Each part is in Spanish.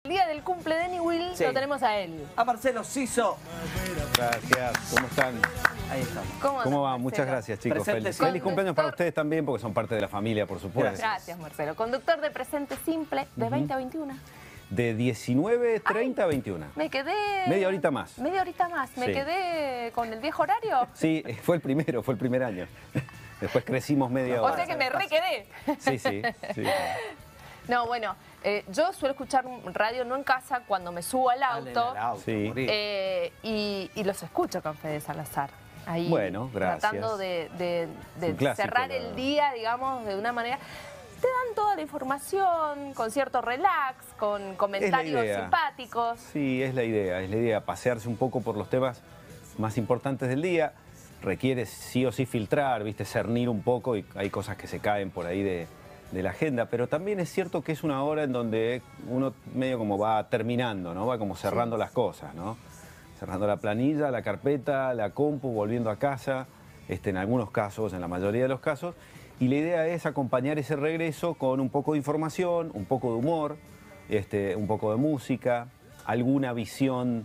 día del cumple de Niwil, Sí. lo tenemos a él. A Marcelo Siso. Gracias, ¿cómo están? Ahí estamos. ¿Cómo ¿Cómo va? andas, Muchas Marcelo? gracias, chicos. Presente, Feliz sí. cumpleaños para ustedes también, porque son parte de la familia, por supuesto. Gracias, Marcelo. Conductor de Presente Simple de 20 a 21. De 19:30 a 21. Me quedé... Media horita más. Media horita más. Me Sí. quedé con el viejo horario. Sí, fue el primer año. Después crecimos media O hora. sea que me requedé. Sí. No, bueno, yo suelo escuchar radio no en casa, cuando me subo al auto. Sí. morir. Y los escucho con Fede Salazar. Ahí, Bueno, gracias. tratando de un clásico, cerrar la el verdad. día, digamos, de una manera. Te dan toda la información, con cierto relax, con comentarios idea. simpáticos. Sí, es la idea, pasearse un poco por los temas más importantes del día. Requiere sí o sí filtrar, viste, cernir un poco, y hay cosas que se caen por ahí de la agenda, pero también es cierto que es una hora en donde uno medio como va terminando, ¿no? Va como cerrando las cosas, ¿no? Cerrando la planilla, la carpeta, la compu, volviendo a casa, en algunos casos, en la mayoría de los casos, y la idea es acompañar ese regreso con un poco de información, un poco de humor, un poco de música, alguna visión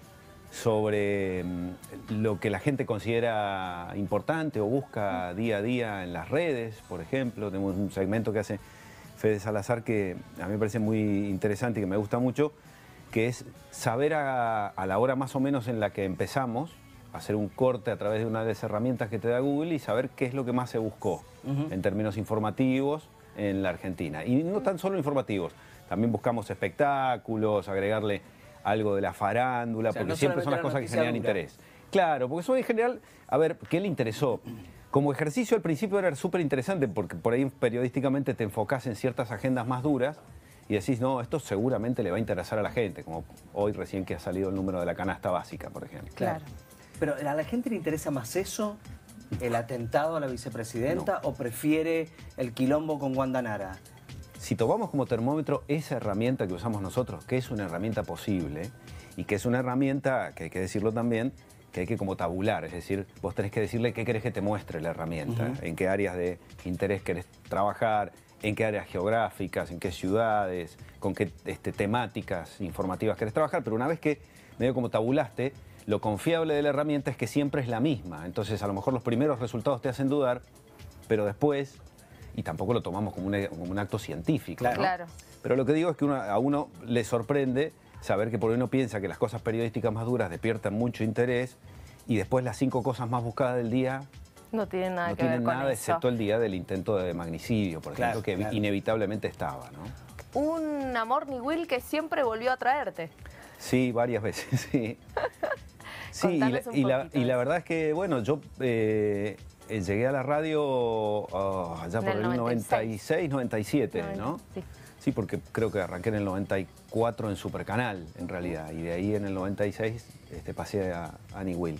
sobre lo que la gente considera importante o busca día a día en las redes, por ejemplo. Tenemos un segmento que hace Fede Salazar que a mí me parece muy interesante y que me gusta mucho, que es saber a la hora más o menos en la que empezamos, hacer un corte a través de una de las herramientas que te da Google y saber qué es lo que más se buscó en términos informativos en la Argentina. Y no tan solo informativos, también buscamos espectáculos, agregarle algo de la farándula, O sea, porque no siempre son las solamente cosas la que generan noticia interés. Claro, porque eso en general, a ver, ¿qué le interesó? Como ejercicio al principio era súper interesante porque por ahí periodísticamente te enfocás en ciertas agendas más duras y decís, no, esto seguramente le va a interesar a la gente, como hoy recién que ha salido el número de la canasta básica, por ejemplo. Claro. Pero ¿a la gente le interesa más eso, el atentado a la vicepresidenta, o prefiere el quilombo con Wanda Nara? Si tomamos como termómetro esa herramienta que usamos nosotros, que es una herramienta posible y que es una herramienta, que hay que decirlo también, que hay que como tabular, es decir, vos tenés que decirle qué querés que te muestre la herramienta, en qué áreas de interés querés trabajar, en qué áreas geográficas, en qué ciudades, con qué temáticas informativas querés trabajar, pero una vez que medio como tabulaste, lo confiable de la herramienta es que siempre es la misma. Entonces, a lo mejor los primeros resultados te hacen dudar, pero después, y tampoco lo tomamos como un acto científico, Claro. ¿no? Claro. Pero lo que digo es que a uno le sorprende saber que por ahí uno piensa que las cosas periodísticas más duras despiertan mucho interés y después las 5 cosas más buscadas del día No tienen nada no que ver tienen con nada, eso. excepto el día del intento de magnicidio, por Claro, ejemplo, que claro. inevitablemente estaba, ¿no? Un amor Niwil que siempre volvió a traerte. Sí, varias veces, sí. Sí, Contanos un y poquito la de eso. verdad es que, bueno, yo llegué a la radio allá En por el el 96, 96, 97, ¿no? Sí. Sí, porque creo que arranqué en el 94 en Supercanal, en realidad, y de ahí en el 96 pasé a Niwil.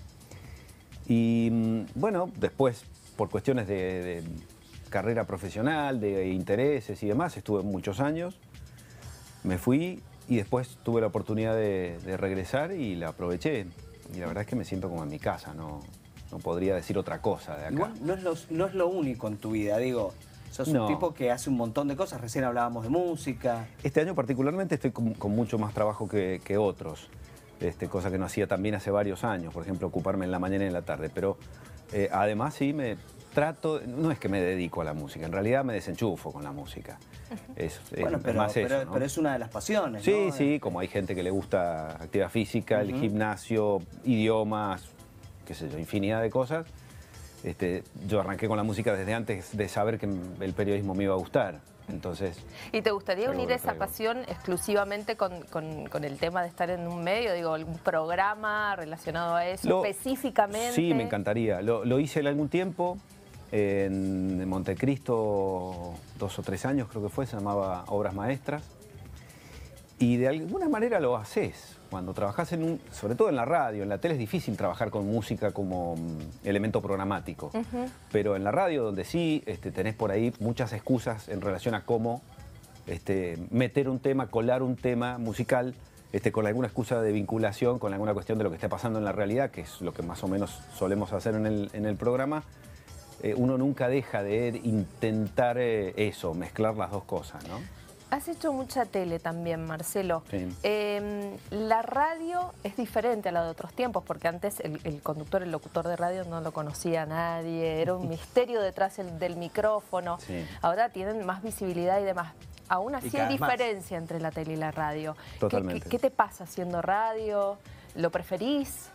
Y bueno, después, por cuestiones de carrera profesional, de intereses y demás, estuve muchos años, me fui y después tuve la oportunidad de regresar y la aproveché. Y la verdad es que me siento como en mi casa, no podría decir otra cosa de acá. Igual no es lo único en tu vida, digo. Sos un No. tipo que hace un montón de cosas. Recién hablábamos de música. Este año particularmente estoy con mucho más trabajo que otros, cosa que no hacía también hace varios años, por ejemplo, ocuparme en la mañana y en la tarde, pero además sí me trato, no es que me dedico a la música, en realidad me desenchufo con la música, es Bueno, pero, más eso, ¿no? pero es una de las pasiones, Sí, ¿no? sí, como hay gente que le gusta actividad física, el gimnasio, idiomas, qué sé yo, infinidad de cosas. Yo arranqué con la música desde antes de saber que el periodismo me iba a gustar. Entonces, ¿Y te gustaría algo unir que esa traigo. pasión exclusivamente con el tema de estar en un medio? Digo, algún programa relacionado a eso específicamente. Sí, me encantaría. Lo hice en algún tiempo en Montecristo, 2 o 3 años creo que fue, se llamaba Obras Maestras. Y de alguna manera lo haces. Cuando trabajás sobre todo en la radio, en la tele es difícil trabajar con música como elemento programático. Pero en la radio, donde sí tenés por ahí muchas excusas en relación a cómo meter un tema, colar un tema musical, con alguna excusa de vinculación, con alguna cuestión de lo que esté pasando en la realidad, que es lo que más o menos solemos hacer en el programa, uno nunca deja de intentar eso, mezclar las dos cosas, ¿no? Has hecho mucha tele también, Marcelo. Sí. La radio es diferente a la de otros tiempos, porque antes el conductor, el locutor de radio no lo conocía nadie, era un misterio detrás del micrófono. Sí. Ahora tienen más visibilidad y demás. Aún así hay más. diferencia entre la tele y la radio. Totalmente. ¿Qué te pasa haciendo radio? ¿Lo preferís?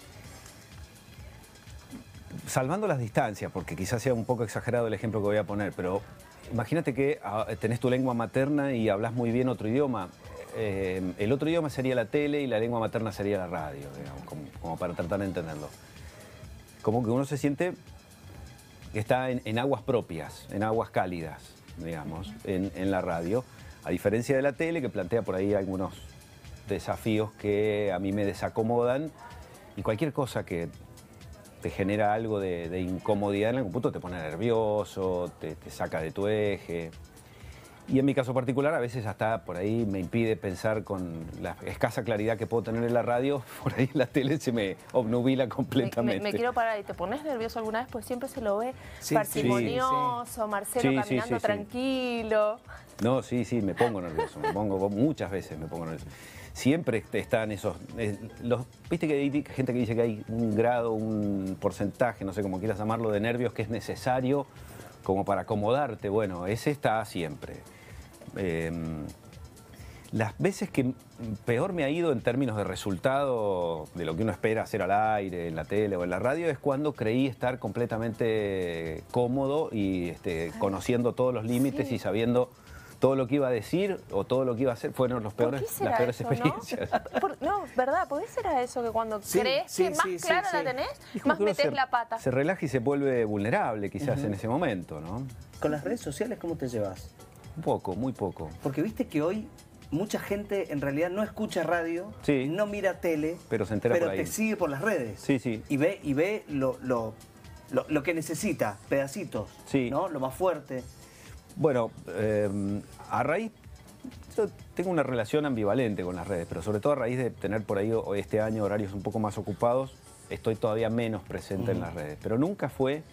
Salvando las distancias, porque quizás sea un poco exagerado el ejemplo que voy a poner, pero imagínate que tenés tu lengua materna y hablas muy bien otro idioma. El otro idioma sería la tele y la lengua materna sería la radio, digamos, como para tratar de entenderlo. Como que uno se siente que está en aguas propias, en aguas cálidas, digamos, en la radio. A diferencia de la tele, que plantea por ahí algunos desafíos que a mí me desacomodan, y cualquier cosa que te genera algo de incomodidad en algún punto te pone nervioso, te saca de tu eje. Y en mi caso particular a veces hasta por ahí me impide pensar con la escasa claridad que puedo tener en la radio, por ahí la tele se me obnubila completamente. Me quiero parar. ¿Y te pones nervioso alguna vez? Pues siempre se lo ve parsimonioso, Marcelo caminando tranquilo. No, sí, me pongo nervioso, muchas veces me pongo nervioso. Siempre están esos... Viste que hay gente que dice que hay un grado, un porcentaje, no sé cómo quieras llamarlo, de nervios que es necesario como para acomodarte. Bueno, ese está siempre. Las veces que peor me ha ido en términos de resultado de lo que uno espera hacer al aire, en la tele o en la radio, es cuando creí estar completamente cómodo y conociendo todos los límites y sabiendo todo lo que iba a decir o todo lo que iba a hacer. Fueron las peores experiencias. No, ¿verdad? ¿Por qué será eso que cuando crees que más clara la tenés, más metés la pata? Se relaja y se vuelve vulnerable quizás en ese momento, ¿no? ¿Con las redes sociales cómo te llevas? Un poco, muy poco. Porque viste que hoy mucha gente en realidad no escucha radio, no mira tele, pero se entera por ahí. Te sigue por las redes. Sí. Y ve lo que necesita, pedacitos, ¿no? Lo más fuerte. Bueno, a raíz... Yo tengo una relación ambivalente con las redes, pero sobre todo a raíz de tener por ahí este año horarios un poco más ocupados, estoy todavía menos presente en las redes. Pero nunca fue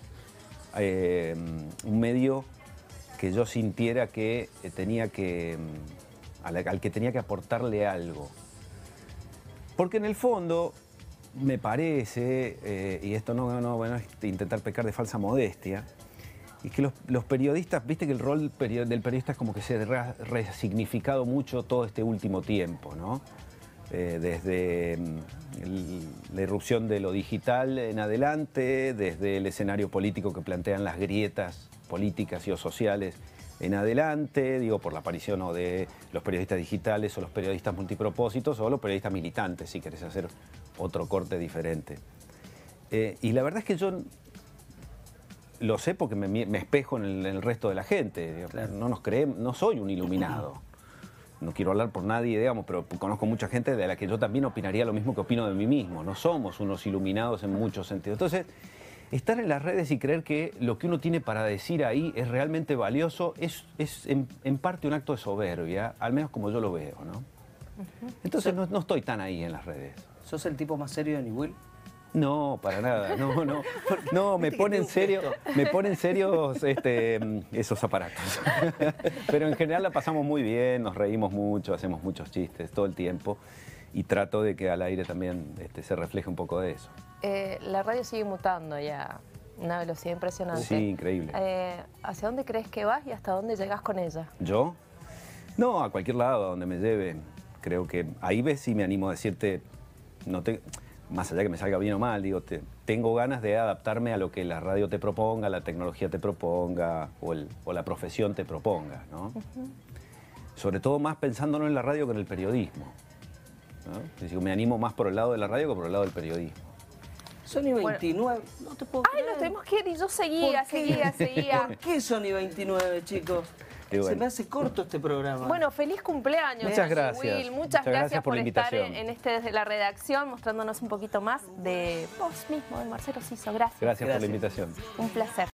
un medio que yo sintiera que tenía que... al que tenía que aportarle algo. Porque en el fondo, me parece, y esto no es intentar pecar de falsa modestia, y que los periodistas, viste que el rol del periodista es como que se ha resignificado mucho todo este último tiempo, ¿no? Desde la irrupción de lo digital en adelante, desde el escenario político que plantean las grietas políticas y o sociales en adelante, digo, por la aparición o de los periodistas digitales o los periodistas multipropósitos o los periodistas militantes, si querés hacer otro corte diferente. Y la verdad es que yo lo sé porque me espejo en el resto de la gente. Claro. No soy un iluminado. No quiero hablar por nadie, digamos, pero conozco mucha gente de la que yo también opinaría lo mismo que opino de mí mismo. No somos unos iluminados en muchos sentidos. Entonces, estar en las redes y creer que lo que uno tiene para decir ahí es realmente valioso es en parte un acto de soberbia, al menos como yo lo veo, ¿no? Entonces no estoy tan ahí en las redes. ¿Sos el tipo más serio de Niwil? No, para nada, no, me ponen serios esos aparatos. Pero en general la pasamos muy bien, nos reímos mucho, hacemos muchos chistes todo el tiempo y trato de que al aire también se refleje un poco de eso. La radio sigue mutando ya, una velocidad impresionante. Sí, increíble. ¿Hacia dónde crees que vas y hasta dónde llegas con ella? ¿Yo? No, a cualquier lado, a donde me lleve. Creo que ahí ves si me animo a decirte, más allá que me salga bien o mal, digo, tengo ganas de adaptarme a lo que la radio te proponga, la tecnología te proponga o la profesión te proponga, ¿no? Sobre todo más pensándolo en la radio que en el periodismo, ¿no? Es decir, me animo más por el lado de la radio que por el lado del periodismo. Sony 29, no te puedo creer. Nos tenemos que ir y yo seguía. ¿Por qué Sony 29, chicos? Bueno. Se me hace corto este programa. Bueno, feliz cumpleaños. Muchas gracias. Will. Muchas gracias por la estar invitación. desde la redacción, mostrándonos un poquito más de vos mismo, de Marcelo Ciso. Gracias. Gracias por la invitación. Un placer.